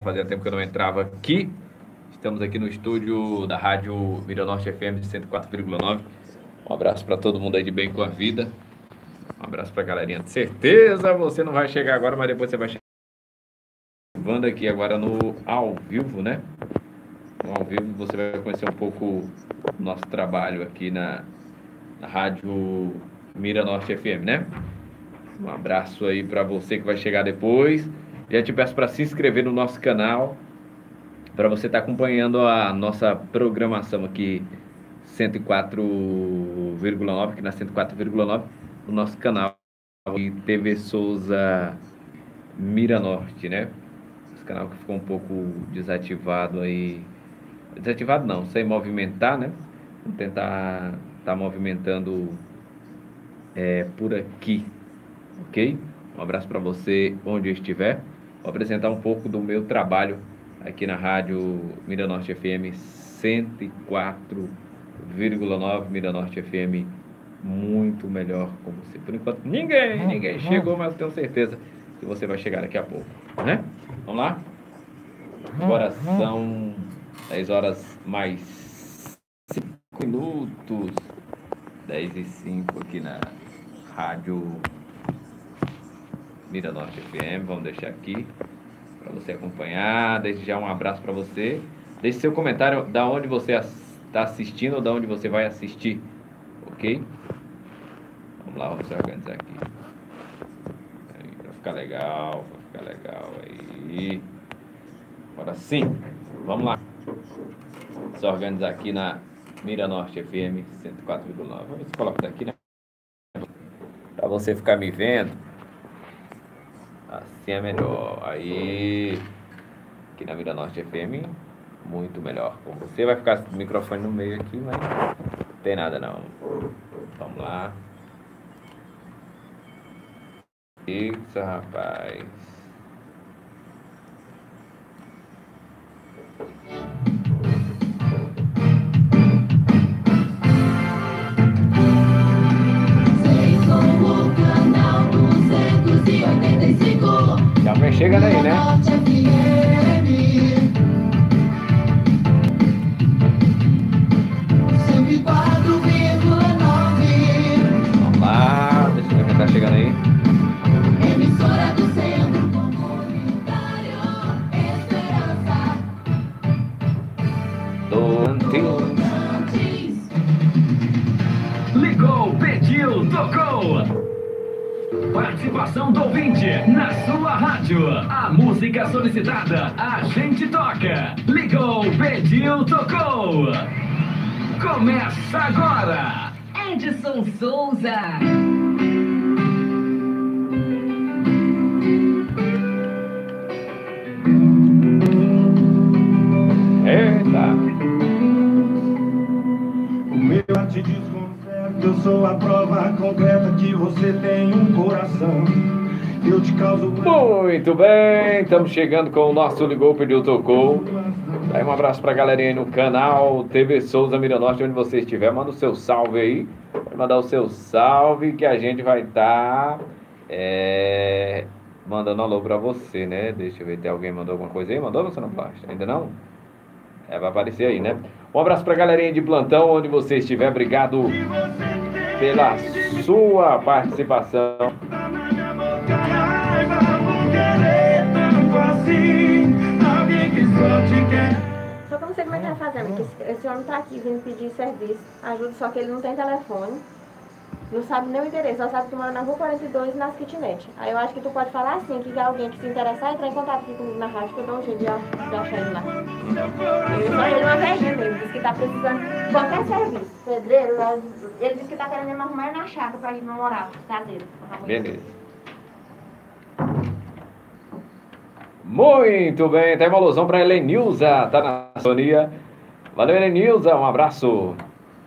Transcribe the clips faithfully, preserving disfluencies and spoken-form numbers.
Fazia tempo que eu não entrava aqui. Estamos aqui no estúdio da Rádio Miranorte F M cento e quatro vírgula nove. Um abraço para todo mundo aí de bem com a vida. Um abraço para a galerinha. De certeza você não vai chegar agora, mas depois você vai chegar. Vando aqui agora no ao vivo, né? No ao vivo você vai conhecer um pouco do nosso trabalho aqui na, na Rádio Miranorte F M, né? Um abraço aí para você que vai chegar depois. Já te peço para se inscrever no nosso canal, para você estar acompanhando a nossa programação aqui cento e quatro vírgula nove, aqui na cento e quatro vírgula nove, no nosso canal T V Souza Miranorte, né? Esse canal que ficou um pouco desativado aí. Desativado não, sem movimentar, né? Vamos tentar estar tá movimentando é, por aqui, ok? Um abraço para você onde eu estiver. Vou apresentar um pouco do meu trabalho aqui na Rádio Miranorte F M cento e quatro vírgula nove, Miranorte F M muito melhor com você. Por enquanto ninguém, ninguém chegou, mas eu tenho certeza que você vai chegar daqui a pouco, né? Vamos lá? Agora são dez horas mais cinco minutos. dez e cinco aqui na Rádio Miranorte F M. Vamos deixar aqui para você acompanhar. Desde já um abraço para você. Deixe seu comentário da onde você está assistindo ou da onde você vai assistir, ok? Vamos lá, vamos se organizar aqui para ficar legal, para ficar legal aí. Agora sim, vamos lá. Se organizar aqui na Miranorte F M cento e quatro vírgula nove. Vamos ver se coloca daqui, né? Para você ficar me vendo. Assim é melhor. Aí, aqui na Miranorte F M, muito melhor. Com você vai ficar o microfone no meio aqui, mas não tem nada não. Vamos lá. Isso, rapaz. Já vem chegando aí, né? Vamos lá, deixa eu ver quem tá chegando aí. Emissora do Centro Comunitário Esperança. Tocantins. Ligou, pediu, tocou. Participação do ouvinte na sua rádio. A música solicitada, a gente toca. Ligou, pediu, tocou. Começa agora. Edson Souza. Eita. O meu te desconcerta, eu sou a prova concreta que você tem um coração. Eu te causo... Muito bem, estamos chegando com o nosso Ligou, Pediu, Tocou. Aí um abraço pra galerinha aí no canal T V Souza Miranorte, onde você estiver, manda o seu salve aí. Pode mandar o seu salve que a gente vai estar tá, é, mandando alô pra você, né? Deixa eu ver, tem alguém mandou alguma coisa aí? Mandou ou você não basta? Ainda não? É, vai aparecer aí, né? Um abraço pra galerinha de plantão, onde você estiver. Obrigado pela sua participação. Só que eu não sei como é que tá fazendo, porque esse, esse homem tá aqui vindo pedir serviço, ajuda, só que ele não tem telefone, não sabe nem o endereço, só sabe que mora na rua quarenta e dois, nas kitnet. Aí eu acho que tu pode falar assim, que alguém que se interessar, entrar em contato aqui comigo na rádio, que eu dou um jeito de, de achar ele lá. Eu só ele uma vejinha mesmo, disse que tá precisando de qualquer serviço, pedreiro, ele disse que tá querendo me arrumar na chácara pra ir no moral, caseiro. Beleza. Muito bem, tá evolução para Helenilza, tá na sonia. Valeu, Helenilza, um abraço.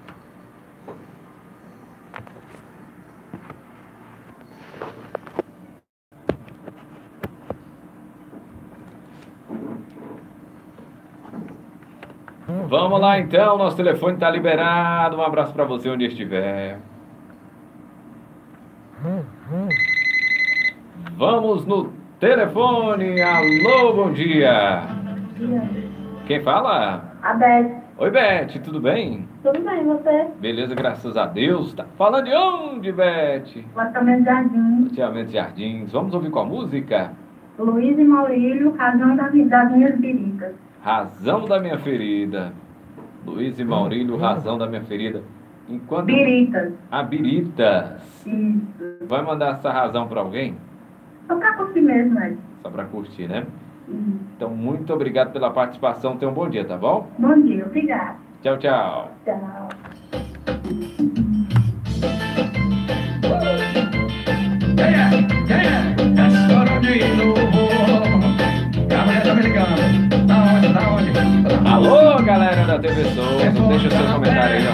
Vamos lá então, nosso telefone tá liberado. Um abraço para você onde estiver. Vamos no Telefone, alô, bom dia. Bom dia. Quem fala? A Beth. Oi, Beth, tudo bem? Tudo bem, você? Beleza, graças a Deus. Tá falando de onde, Beth? Loteamento Jardim. Loteamento Jardins. Vamos ouvir qual música? Luiz e Maurílio, Razão das, das Minhas Biritas. Razão da minha ferida. Luiz e Maurílio, Razão da minha ferida. Enquanto... Biritas. Ah, Biritas. Isso. Vai mandar essa razão para alguém? Só pra curtir mesmo, né? Só para curtir, né? Isso. Então, muito obrigado pela participação. Tenha um bom dia, tá bom? Bom dia, obrigada. Tchau, tchau. Tchau. É hora de novo. A mulher tá me ligando. Da onde, da onde? Alô, galera da T V Souza. Deixa o seu comentário aí,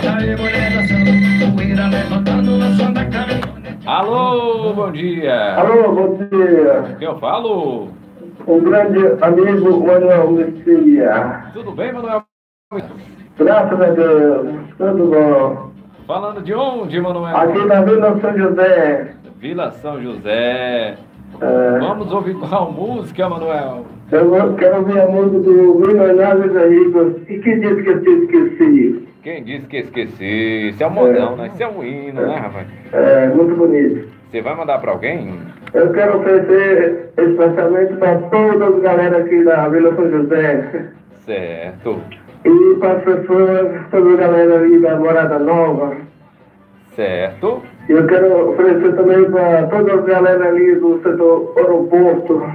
ó. Alô, bom dia. Alô, bom dia. Quem eu falo? Um grande amigo, Manuel Messias. Tudo bem, Manuel? Graças a Deus, tudo bom. Falando de onde, Manuel? Aqui na Vila São José. Vila São José. É, Vamos ouvir qual música, Manuel? eu quero ouvir a música do Milionários Amigos. E que disse que eu te esqueci? Quem disse que esqueci? Isso é um modão, né? Isso é um hino, né, rapaz? É, muito bonito. Você vai mandar pra alguém? Eu quero oferecer especialmente para todas as galera aqui da Vila São José. Certo. E para as pessoas, toda a galera ali da Morada Nova. Certo. Eu quero oferecer também para toda a galera ali do setor aeroporto.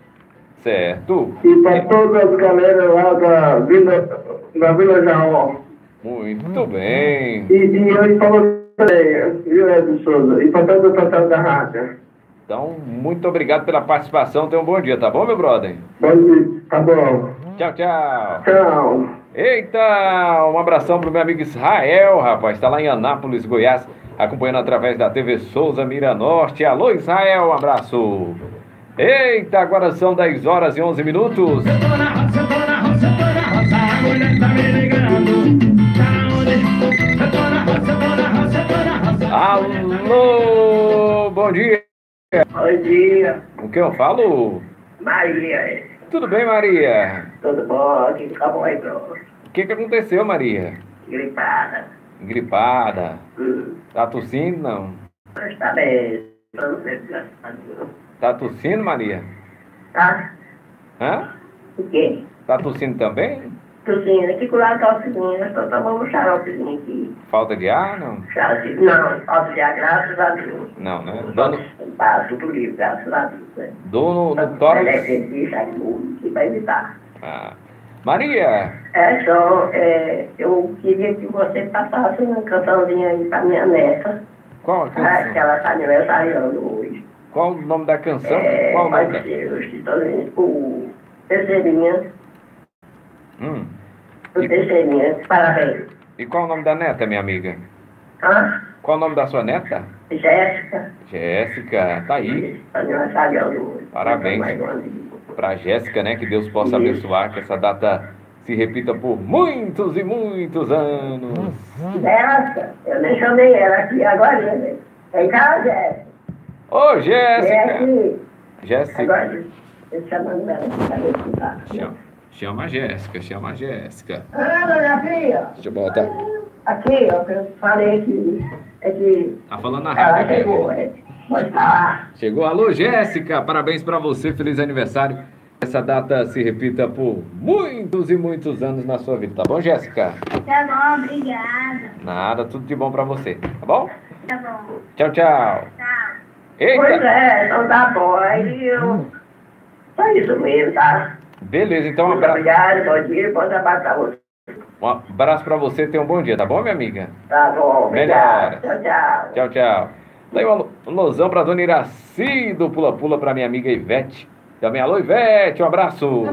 Certo. E para todas as galera lá da Vila, da Vila Jaó. Muito bem. E, e eu falo também, viu, Edson Souza? E para toda a pessoa da rádio. Então, muito obrigado pela participação. Tenha um bom dia, tá bom, meu brother? Bom dia, tá bom. Tchau, tchau. Tchau. Eita, um abração pro meu amigo Israel, rapaz. Tá lá em Anápolis, Goiás, acompanhando através da T V Souza Mira Norte. Alô, Israel, um abraço. Eita, agora são dez horas e onze minutos. Eu tô na roça, eu tô na roça, eu tô na roça. A mulher tá me ligando. Tá onde? Eu tô na roça, eu tô na roça, eu tô na roça. Alô, bom dia. Bom dia, Com quem eu falo? Maria. Tudo bem, Maria? Tudo bom? Aqui fica bom aí, bro. O que que aconteceu, Maria? Gripada. Gripada? Hum, Tá tossindo, não? mas tá bem. Vamos ver, graças a Deus. Tá tossindo, Maria? Tá? Hã? O quê? Tá tossindo também? Tossindo, aqui com a tossindo, eu estou tomando um xaropezinho aqui. Falta de ar, não? Xarope, não, falta de ar, graças a Deus. Não, né? Dando Passa tudo livre, graças a Deus. Né? dor no, no tórax? Eletricista, que vai evitar. Ah. Maria, É só, é, eu queria que você passasse uma cançãozinha aí pra minha neta. qual a Ah, que canção? ela tá aniversariando hoje. Qual o nome da canção? É, Qual o nome da... pode ser, eu estou dizendo, o Terceirinha, Hum. o Terceirinha, parabéns. E qual o nome da neta, minha amiga? Hã? Qual o nome da sua neta? Jéssica. Jéssica, tá aí. Está aniversariando hoje. Parabéns. Mais um amigo. Pra Jéssica, né? Que Deus possa Isso. abençoar, que essa data se repita por muitos e muitos anos. Jéssica, eu nem chamei ela aqui agora, né? Vem cá, Jéssica. Ô, Vem Jéssica! aqui. Jéssica. Agora, eu chamando ela para escutar. Chama, chama a Jéssica, chama a Jéssica. Ah, minha filha. Deixa eu botar. Aqui, ó, que eu falei que, é que Tá falando na ela rádio. chegou, Né? é. Pode falar. Chegou. Alô, Jéssica! Parabéns pra você, feliz aniversário. Essa data se repita por muitos e muitos anos na sua vida, tá bom, Jéssica? Tá bom, obrigada. Nada, tudo de bom pra você, tá bom? Tá bom. Tchau, tchau. Tchau. Pois Eita! é, então tá bom. Aí eu. Só isso mesmo, tá? Beleza, então um Muito abraço, obrigado, bom dia, pode abraçar você. um abraço pra você, tenha um bom dia, tá bom, minha amiga? Tá bom, obrigado. Melhor. Tchau, tchau. Tchau, tchau. Daí um alôzão pra dona Iraci do Pula Pula, pra minha amiga Ivete. Também alô, Ivete, um abraço.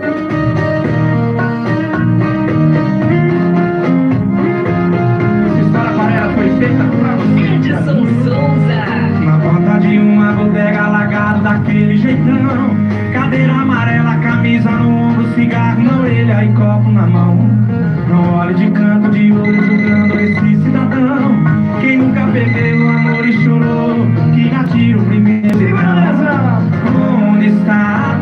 Essa história amarela foi feita pra você. Edson Souza. Na porta de uma bodega alagada daquele jeitão. Cadeira amarela, camisa no ombro, cigarro na orelha e copo na mão. Não olhe de canto de olho julgando esse cidadão. Quem nunca perdeu o amor e chorou, que atira o primeiro. Onde está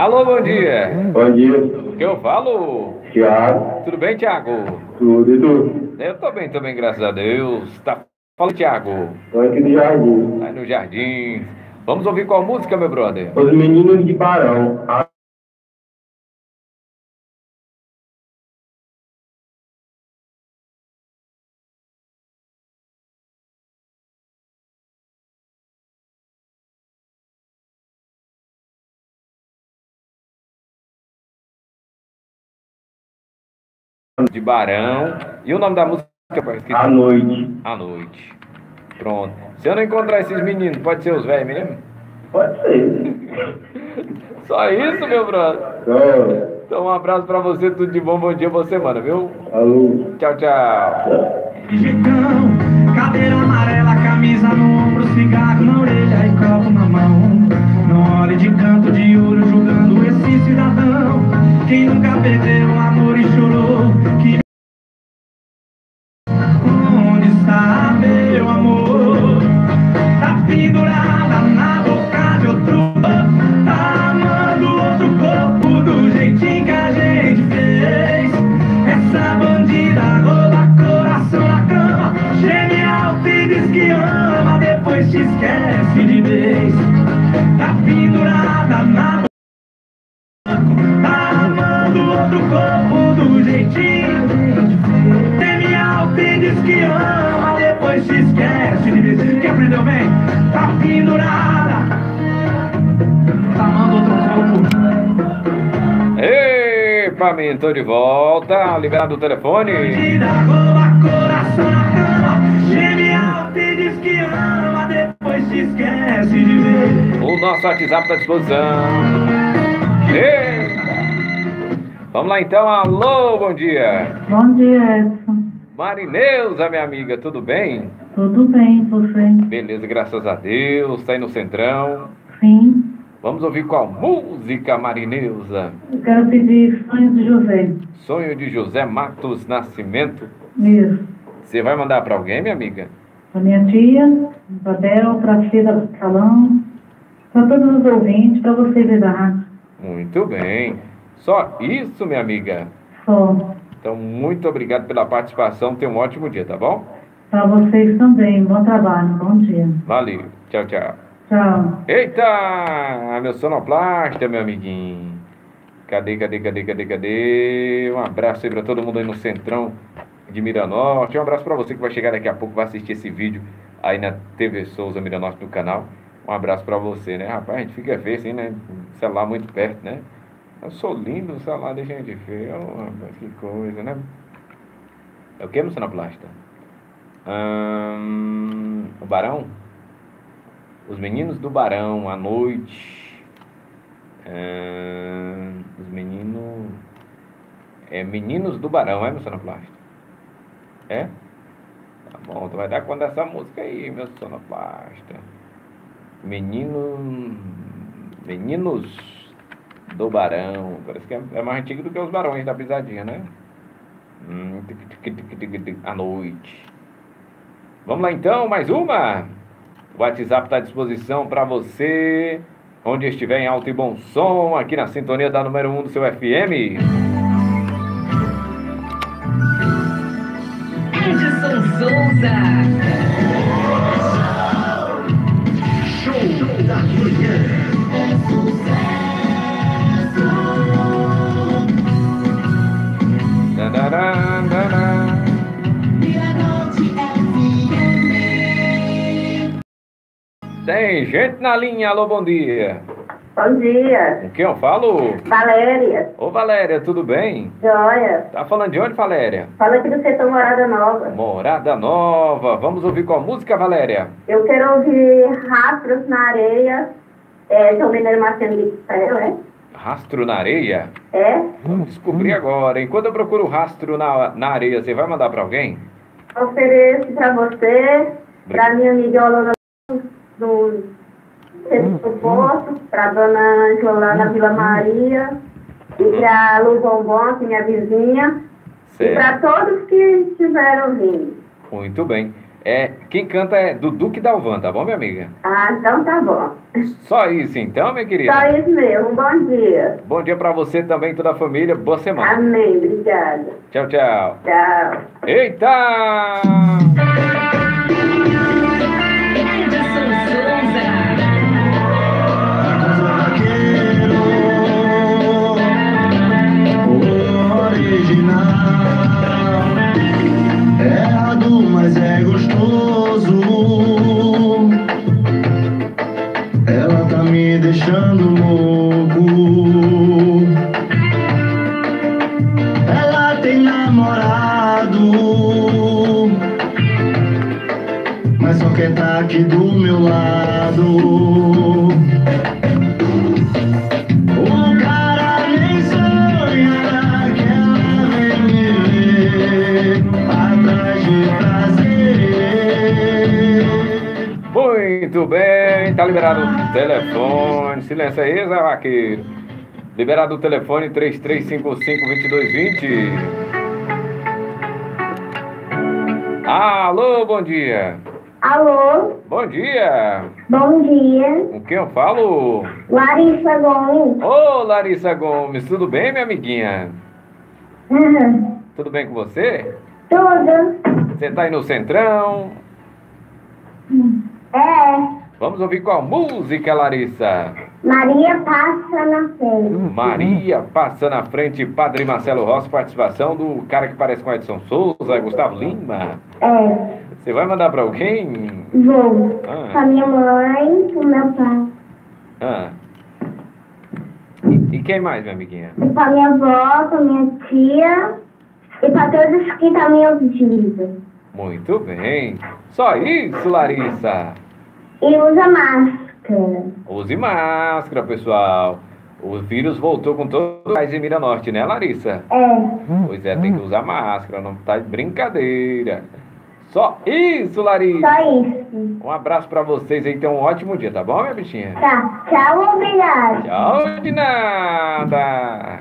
Alô, bom dia. Bom dia. O que eu falo? Tiago. Tudo bem, Tiago? Tudo e tudo. Eu tô bem, tô bem, graças a Deus. Tá... Fala, Tiago. Tô aqui no jardim. Tá no jardim. Vamos ouvir qual música, meu brother? Os Meninos de Barão. A... De Barão. E o nome da música? À noite. À noite. Pronto. Se eu não encontrar esses meninos, pode ser os velhos mesmo? Pode ser. Só isso, meu brother? Só. Então, um abraço pra você, tudo de bom, bom dia, boa semana, viu? Alô. Tchau, tchau. Jeitão, cadeira amarela, camisa no ombro, cigarro na orelha e copo na mão. Não olhe de canto de ouro julgando esse cidadão. Quem nunca perdeu um amor e chorou, que... Onde está meu amor? Tá pendurada na boca de outro, tá amando outro corpo do jeitinho que a gente fez. Essa bandida rouba coração na cama, geme alto e diz que ama, depois te esquece de vez. Tá pendurada na boca, tá amando outro corpo do jeitinho. Geme alto e diz que ama, depois te esquece de vez. Quem aprendeu bem? Tá pendurada, tá amando outro corpo. Epa, menino, tô de volta. Liberado o telefone. Bandida rouba coração na cama, geme alto e diz que ama, depois te esquece de ver. O nosso WhatsApp tá à disposição. Eita. Vamos lá então. Alô, bom dia. Bom dia, Edson. Marineuza, minha amiga, tudo bem? Tudo bem, você? Beleza, graças a Deus. Tá aí no Centrão. Sim. Vamos ouvir qual música, Marineuza? Eu quero pedir Sonhos de José. Sonho de José Matos Nascimento. Isso. Você vai mandar pra alguém, minha amiga? Pra minha tia, pra Bel, pra Cida do Salão, pra todos os ouvintes, pra você ver da rádio. Muito bem. Só isso, minha amiga? Só. Então, muito obrigado pela participação. Tenha um ótimo dia, tá bom? Pra vocês também. Bom trabalho. Bom dia. Valeu. Tchau, tchau. Tchau. Eita! Meu sonoplasta, meu amiguinho. Cadê, cadê, cadê, cadê, cadê? Um abraço aí pra todo mundo aí no Centrão de Miranorte. Um abraço pra você que vai chegar daqui a pouco, vai assistir esse vídeo aí na T V Souza Miranorte no canal. Um abraço pra você, né? Rapaz, a gente fica feio assim, né? Celular muito perto, né? Eu sou lindo, o celular deixa a gente feio. Oh, rapaz, que coisa, né? É o que, meu sonoplasta? Hum, o Barão? Os Meninos do Barão, à noite. Hum, os meninos... É Meninos do Barão, é, meu sonoplasta? É? Tá bom, tu vai dar conta dessa música aí, meu sonoplasta. Menino... Meninos do Barão. Parece que é mais antigo do que os Barões da Pisadinha, né? Hum, à noite. Vamos lá então, mais uma. O WhatsApp está à disposição para você, onde estiver em alto e bom som, aqui na sintonia da número um do seu F M. Edson Souza. Show da manhã. Tem gente na linha, alô, bom dia. Bom dia. Com quem eu falo? Valéria. Ô, Valéria, tudo bem? Joia. Tá falando de onde, Valéria? Fala aqui do setor Morada Nova. Morada Nova. Vamos ouvir qual música, Valéria? Eu quero ouvir Rastros na Areia. É, São Mineiro Marciano de Israel, é? Rastro na Areia? É? Vamos descobrir agora. Enquanto eu procuro rastro na, na areia, você vai mandar pra alguém? Ofereço pra você, pra minha amiga Olona do Centro do Poço, pra dona Ângela lá na Vila Maria, e pra Lu Bombom, que é minha vizinha, Certo. e pra todos que estiveram ouvindo. Muito bem. É, quem canta é Dudu que Dalvan, tá bom, minha amiga? Ah, então tá bom. Só isso então, minha querida? Só isso mesmo. Bom dia. Bom dia pra você também, toda a família. Boa semana. Amém. Obrigada. Tchau, tchau. Tchau. Eita! Edson Souza. Errado, mas é gostoso. Ela tá me deixando louco. Ela tem namorado, mas só quer tá aqui do meu lado. O cara nem sonha que ela vem me ver atrás de prazer. Muito bem, tá liberado o telefone. Silêncio aí, Zé Vaqueiro. Liberado o telefone três três cinco cinco, dois dois dois zero. Alô, bom dia. Alô, Bom dia. bom dia. Com quem eu falo? Larissa Gomes. Ô, Larissa Gomes, tudo bem, minha amiguinha? Uhum. Tudo bem com você? Tudo? Você tá aí no Centrão? É. Vamos ouvir qual música, Larissa? Maria passa na frente. Maria passa na frente, Padre Marcelo Rossi, participação do cara que parece com Edson Souza, Gustavo Lima. É. Você vai mandar pra alguém? Vou. Ah. Com a minha mãe, com meu pai. Ah. E, e quem mais, minha amiguinha? E pra minha avó, pra minha tia. E pra todos que estão me ouvindo. Muito bem. Só isso, Larissa. E usa máscara. Use máscara, pessoal. O vírus voltou com todo o gás em Mira Norte, né, Larissa? É. Pois é, tem que usar máscara, não tá de brincadeira. Só isso, Larissa. Só isso. Um abraço pra vocês aí, tenham um ótimo dia, tá bom, minha bichinha? Tá. Tchau, obrigada. Tchau de nada.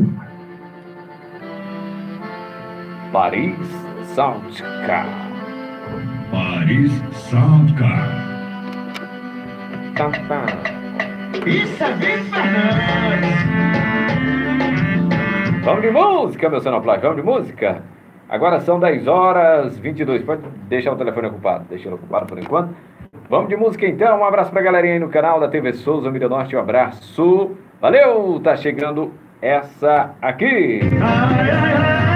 Paris Soundcar. Paris Soundcar. Tá, tá. Isso é bem Fernandes. Vamos de música, meu sonoplasta, vamos de música. Agora são dez horas e vinte e dois. Pode deixar o telefone ocupado. Deixa ele ocupado por enquanto. Vamos de música então. Um abraço pra galerinha aí no canal da T V Souza Mira Norte. Um abraço. Valeu! Tá chegando essa aqui. Ai, ai,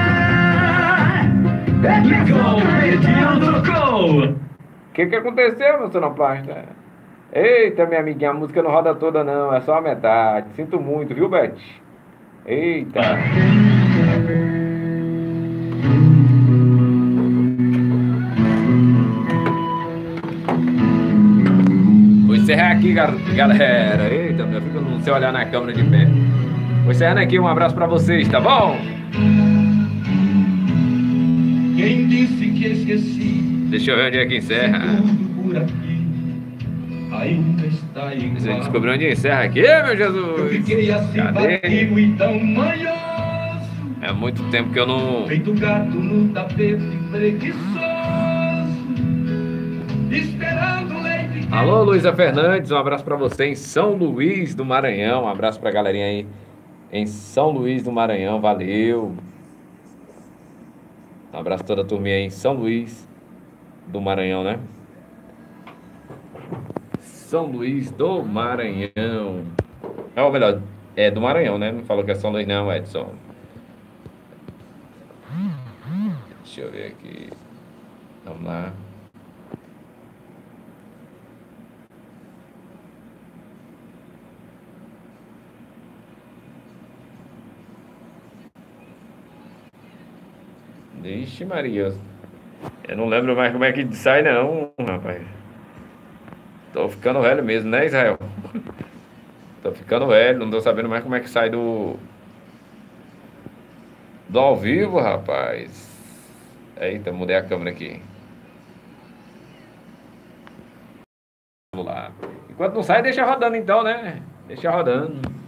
ai. Ligou, pediu, trocou. O que que aconteceu, meu sonoplasta? Eita, minha amiguinha, a música não roda toda não. É só a metade. Sinto muito, viu, Beth? Eita. Vou encerrar aqui, gar- galera. Eita, eu fico não sei olhar na câmera de pé. Vou encerrando aqui, um abraço pra vocês, tá bom? Quem disse que esqueci? Deixa eu ver onde é que encerra. Tudo por aqui ainda está Você igual. descobriu onde encerra aqui, meu Eu Jesus? fiquei assim Cadê? batido e tão manhoso, É muito tempo que eu não... feito gato no tapete preguiçoso, esperando leite. Alô, Luísa Fernandes, um abraço pra você em São Luís do Maranhão. Um abraço pra galerinha aí em São Luís do Maranhão, valeu. Um abraço a toda a turminha aí em São Luís do Maranhão, né? São Luís do Maranhão. É, ou melhor, é do Maranhão, né? Não falou que é São Luís não, Edson. Deixa eu ver aqui. Vamos lá. Vixe Maria, eu não lembro mais como é que sai não, rapaz. Tô ficando velho mesmo, né, Israel? Tô ficando velho, não tô sabendo mais como é que sai do... Do ao vivo, rapaz. Eita, mudei a câmera aqui. Vamos lá. Enquanto não sai, deixa rodando então, né? Deixa rodando.